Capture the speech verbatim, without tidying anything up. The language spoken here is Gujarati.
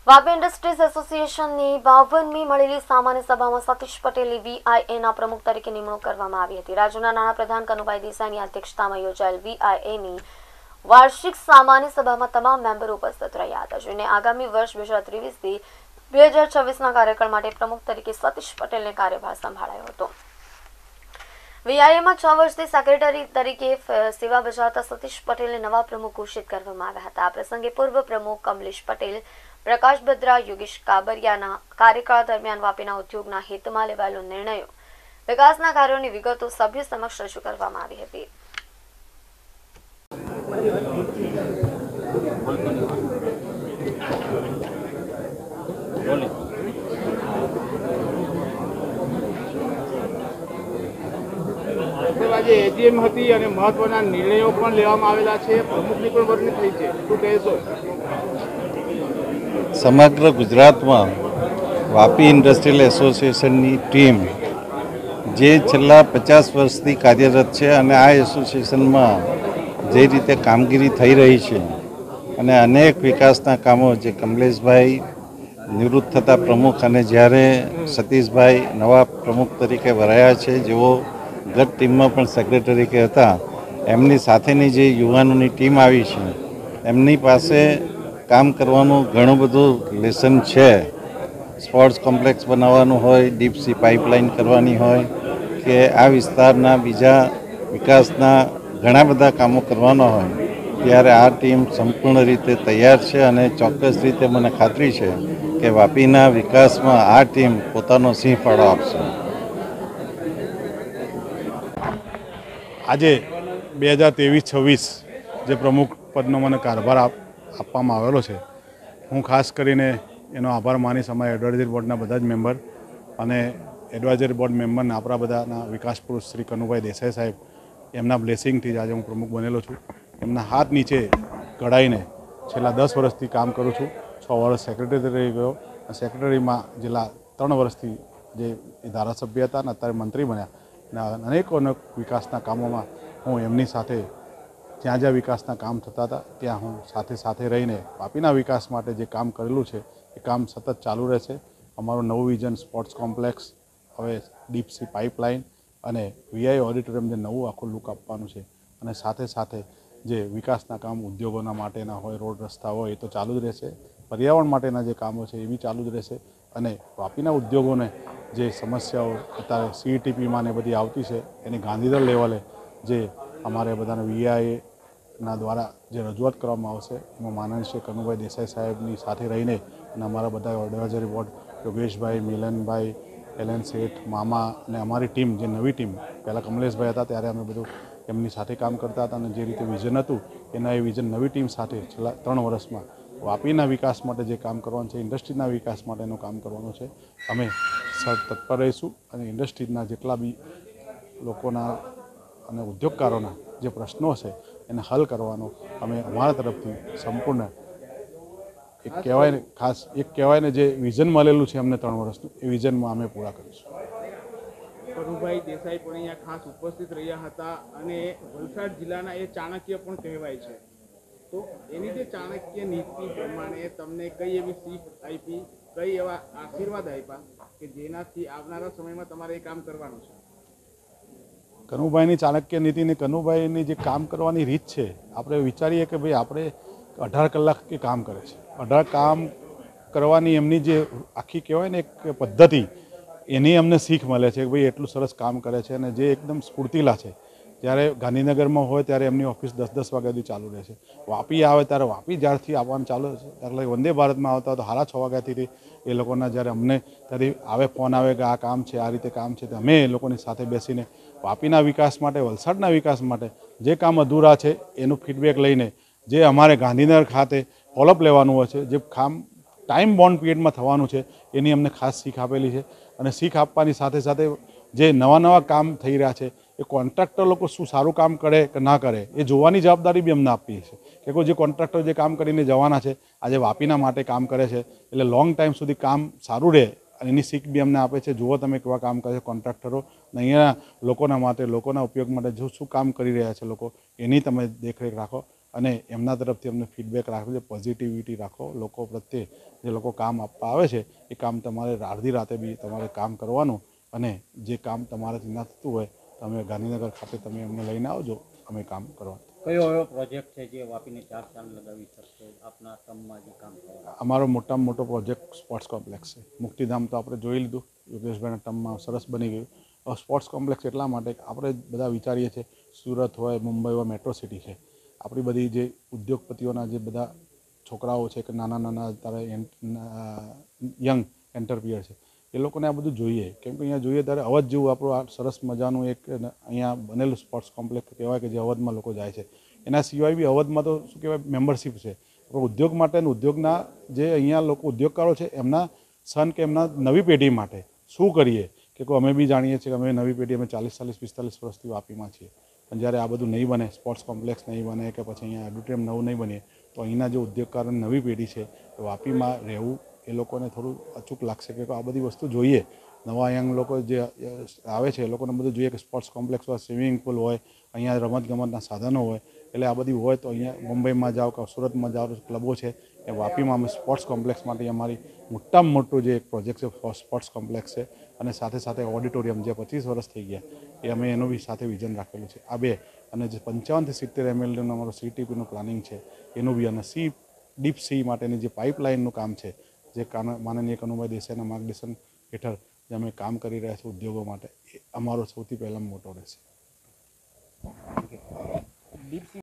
વાપી ઇન્ડસ્ટ્રીઝ એસોસિએશનની બાવનમી મળેલી સામાન્ય સભામાં સતીશ પટેલની વીઆઈએના પ્રમુખ તરીકે નિમણૂક કરવામાં આવી હતી। રાજ્યના નાણાપ્રધાન કનુભાઈ દેસાઈની અધ્યક્ષતામાં યોજાયેલ વીઆઈએની વાર્ષિક સામાન્ય સભામાં તમામ મેમ્બરો ઉપસ્થિત રહ્યા હતા, જેને આગામી વર્ષ બે હજાર ત્રેવીસથી બે હજાર છવ્વીસના કાર્યકાળ માટે પ્રમુખ તરીકે સતીશ પટેલને કાર્યભાર સંભાળ્યો હતો। વીઆઈએમાં છ વર્ષથી સેક્રેટરી તરીકે સેવા બજાવતા સતીશ પટેલને નવા પ્રમુખ ઘોષિત કરવામાં આવ્યા હતા। આ પ્રસંગે પૂર્વ પ્રમુખ કમલેશ પટેલ, પ્રકાશ બદ્રા, યોગેશ કાબરિયાના કાર્યકાળ દરમિયાન વાપીના ઉદ્યોગના હિતમાં લેવાયેલો નિર્ણયો, વિકાસના કાર્યોની વિગતો સભ્ય સમક્ષ રજૂ કરવામાં આવી હતી। આજે એજીએમ હતી અને મહત્વના નિર્ણયો પણ લેવામાં આવેલા છે, પ્રમુખની પણ વરણી થઈ છે, શું કહેશો? સમગ્ર ગુજરાતમાં વાપી ઇન્ડસ્ટ્રીયલ એસોસિએશનની ટીમ જે છેલ્લા પચાસ વર્ષથી કાર્યરત છે અને આ એસોસિએશનમાં જે રીતે કામગીરી થઈ રહી છે અને અનેક વિકાસના કામો જે કમલેશભાઈ નિવૃત્ત થતા પ્રમુખ અને જ્યારે સતીશભાઈ નવા પ્રમુખ તરીકે વરાયા છે, જેઓ ગત ટીમમાં પણ સેક્રેટરી કે હતા, એમની સાથેની જે યુવાનોની ટીમ આવી છે, એમની પાસે કામ કરવાનું ઘણું બધું લેસન છે। સ્પોર્ટ્સ કોમ્પ્લેક્સ બનાવવાનું હોય, ડીપ સી પાઇપલાઇન કરવાની હોય કે આ વિસ્તારના બીજા વિકાસના ઘણા બધા કામો કરવાના હોય, ત્યારે આ ટીમ સંપૂર્ણ રીતે તૈયાર છે અને ચોક્કસ રીતે મને ખાતરી છે કે વાપીના વિકાસમાં આ ટીમ પોતાનો સિંહ ફાળો આપશે। આજે બે હજાર ત્રેવીસ છવ્વીસ જે પ્રમુખ પદનો મને કારભાર આપવામાં આવેલો છે, હું ખાસ કરીને એનો આભાર માનીશ અમારા એડવાઇઝરી બોર્ડના બધા જ મેમ્બર અને એડવાઇઝરી બોર્ડ મેમ્બરના આપણા બધાના વિકાસ પુરુષ શ્રી કનુભાઈ દેસાઈ સાહેબ, એમના બ્લેસિંગથી જ આજે હું પ્રમુખ બનેલો છું। એમના હાથ નીચે ઘડાઈને છેલ્લા દસ વર્ષથી કામ કરું છું। છ વર્ષ સેક્રેટરી રહી ગયો, સેક્રેટરીમાં છેલ્લા ત્રણ વર્ષથી જે ધારાસભ્ય હતા અને અત્યારે મંત્રી બન્યા અને અનેકો અનેક વિકાસના કામોમાં હું એમની સાથે જ્યાં જ્યાં વિકાસના કામ થતા હતા ત્યાં હું સાથે સાથે રહીને વાપીના વિકાસ માટે જે કામ કરેલું છે એ કામ સતત ચાલુ રહેશે। અમારું નવું વિઝન સ્પોર્ટ્સ કોમ્પ્લેક્સ, હવે ડીપ સી પાઇપલાઇન અને વીઆઈ ઓડિટોરિયમ જે નવું આખું લુક આપવાનું છે અને સાથે સાથે જે વિકાસના કામ ઉદ્યોગોના માટેના હોય, રોડ રસ્તા હોય, એ તો ચાલુ જ રહેશે। પર્યાવરણ માટેના જે કામો છે એ બી ચાલુ જ રહેશે અને વાપીના ઉદ્યોગોને જે સમસ્યાઓ અત્યારે સીઈટીપીમાં ને બધી આવતી છે એની ગાંધીનગર લેવલે જે અમારે બધાને વીઆઈએના દ્વારા જે રજૂઆત કરવામાં આવશે, એમાં માનનીય શ્રી કનુભાઈ દેસાઈ સાહેબની સાથે રહીને અને અમારા બધા એડવાઇઝરી બોર્ડ યોગેશભાઈ, મિલનભાઈ, એલએન શેઠ, મામા અને અમારી ટીમ જે નવી ટીમ, પહેલાં કમલેશભાઈ હતા ત્યારે અમે બધું એમની સાથે કામ કરતા હતા અને જે રીતે વિઝન હતું એના એ વિઝન નવી ટીમ સાથે છેલ્લા ત્રણ વર્ષમાં વાપીના વિકાસ માટે જે કામ કરવાનું છે, ઇન્ડસ્ટ્રીના વિકાસ માટેનું કામ કરવાનું છે, અમે તત્પર રહીશું અને ઇન્ડસ્ટ્રીના જેટલા બી લોકોના અને ઉદ્યોગકારોના જે પ્રશ્નો છે એને હલ કરવાનો અમે અમારા તરફથી સંપૂર્ણ એક કહેવાય ને ખાસ એક કહેવાય ને જે વિઝન મળેલું છે અમને ત્રણ વર્ષનું, એ વિઝનમાં અમે પૂરા કરીશું। કનુભાઈ દેસાઈ પણ અહીંયા ખાસ ઉપસ્થિત રહ્યા હતા અને વલસાડ જિલ્લાના એ ચાણક્ય પણ કહેવાય છે, તો એની જે ચાણક્ય નીતિ પ્રમાણે તમને કઈ એવી શીખ આપી, કઈ એવા આશીર્વાદ આપ્યા કે જેનાથી આવનારા સમયમાં તમારે એ કામ કરવાનું છે? કનુભાઈની ચાણક્ય નીતિની, કનુભાઈની જે કામ કરવાની રીત છે, આપણે વિચારીએ કે ભાઈ આપણે અઢાર કલાક કે કામ કરે છે, અઢાર કામ કરવાની એમની જે આખી કહેવાય ને એક પદ્ધતિ, એની અમને શીખ મળે છે કે ભાઈ એટલું સરસ કામ કરે છે અને જે એકદમ સ્ફૂર્તિલા છે। જ્યારે ગાંધીનગરમાં હોય ત્યારે એમની ઓફિસ દસ દસ વાગ્યાથી ચાલુ રહે છે, વાપી આવે ત્યારે વાપી જ્યારથી આવવાનું ચાલુ છે, ત્યારે વંદે ભારતમાં આવતા તો સાડા છ વાગ્યાથી એ લોકોના જ્યારે અમને ત્યારે આવે ફોન આવે કે આ કામ છે, આ રીતે કામ છે, તો અમે એ લોકોની સાથે બેસીને વાપીના વિકાસ માટે, વલસાડના વિકાસ માટે જે કામ અધૂરા છે એનું ફીડબેક લઈને જે અમારે ગાંધીનગર ખાતે ફોલોઅપ લેવાનું હોય છે, જે કામ ટાઈમ બોન્ડ પીરિયડમાં થવાનું છે, એની અમને ખાસ શીખ આપેલી છે અને શીખ આપવાની સાથે સાથે જે નવા નવા કામ થઈ રહ્યા છે એ કોન્ટ્રાક્ટર લોકો શું સારું કામ કરે કે ના કરે એ જોવાની જવાબદારી બી અમને આપી છે કે કોઈ જે કોન્ટ્રાક્ટર જે કામ કરીને જવાના છે, આજે વાપીના માટે કામ કરે છે, એટલે લોંગ ટાઈમ સુધી કામ સારું રહે અને એની શીખ બી અમને આપે છે। જુઓ તમે કેવા કામ કરે છે કોન્ટ્રાક્ટરો, અહીંયા લોકોના માટે, લોકોના ઉપયોગ માટે જો શું કામ કરી રહ્યા છે લોકો, એની તમે દેખરેખ રાખો અને એમના તરફથી અમને ફીડબેક રાખવો છે, પોઝિટિવિટી રાખો લોકો પ્રત્યે. જે લોકો કામ આપવા આવે છે એ કામ તમારે અડધી રાતે બી તમારે કામ કરવાનું, અને જે કામ તમારાથી ના થતું હોય તમે ગાંધીનગર ખાતે તમે અમને લઈને આવજો, અમે કામ કરવા. કયો એવો પ્રોજેક્ટ છે જે વાપીને ચાર ચાંદ લગાવી શકશે આપના ટર્મમાં જે કામ કરવા? અમારો મોટામાં મોટો પ્રોજેક્ટ સ્પોર્ટ્સ કોમ્પ્લેક્સ છે. મુક્તિધામ તો આપણે જોઈ લીધું, યોગેશભાઈના ટર્મમાં સરસ બની ગયું. હવે સ્પોર્ટ્સ કોમ્પ્લેક્સ એટલા માટે કે આપણે બધા વિચારીએ છીએ સુરત હોય, મુંબઈ હોય, મેટ્રો સિટી છે, આપણી બધી જે ઉદ્યોગપતિઓના જે બધા છોકરાઓ છે કે નાના નાના તારે યંગ એન્ટરપ્રિયર છે, એ લોકોને આ બધું જોઈએ. કેમ કે અહીંયા જોઈએ ત્યારે અવધ જેવું આપણું આ સરસ મજાનું એક અહીંયા બનેલું સ્પોર્ટ્સ કોમ્પ્લેક્સ કહેવાય કે જે અવધમાં લોકો જાય છે. એના સિવાય બી અવધમાં તો શું કહેવાય મેમ્બરશિપ છે. ઉદ્યોગ માટે અને ઉદ્યોગના જે અહીંયા લોકો ઉદ્યોગકારો છે એમના સન કે એમના નવી પેઢી માટે શું કરીએ કે કોઈ અમે બી જાણીએ છીએ કે અમે નવી પેઢી અમે ચાલીસ ચાલીસ પિસ્તાલીસ વર્ષથી વાપીમાં છીએ, પણ જ્યારે આ બધું નહીં બને, સ્પોર્ટ્સ કોમ્પ્લેક્સ નહીં બને કે પછી અહીંયા ઓડિટોરિયમ નવું નહીં બને, તો અહીંના જે ઉદ્યોગકારોની નવી પેઢી છે એ વાપીમાં રહેવું એ લોકોને થોડું અચૂક લાગશે કે આ બધી વસ્તુ જોઈએ. નવા યંગ લોકો જે આવે છે એ લોકોને બધું જોઈએ કે સ્પોર્ટ્સ કોમ્પ્લેક્સ હોય, સ્વિમિંગ પુલ હોય, અહીંયા રમતગમતના સાધનો હોય. એટલે આ બધી હોય તો અહીંયા મુંબઈમાં જાઓ કે સુરતમાં જાઓ તો ક્લબો છે એ વાપીમાં અમે સ્પોર્ટ્સ કોમ્પ્લેક્સ માટે અમારી મોટામાં મોટું જે એક પ્રોજેક્ટ છે સ્પોર્ટ્સ કોમ્પ્લેક્સ છે, અને સાથે સાથે ઓડિટોરિયમ જે પચીસ વર્ષ થઈ ગયા એ અમે એનું બી સાથે વિઝન રાખેલું છે. આ બે અને જે પંચાવનથી સિત્તેર એમએલનું અમારું સીટીપીનું પ્લાનિંગ છે એનું બી, અને સી ડીપ સી માટેની જે પાઇપલાઇનનું કામ છે જે માનનીય કનુભાઈ દેસાઈના માર્ગદર્શન હેઠળ જે અમે કામ કરી રહ્યા છીએ ઉદ્યોગો માટે, એ અમારો સૌથી પહેલાં મોટો રહેશે.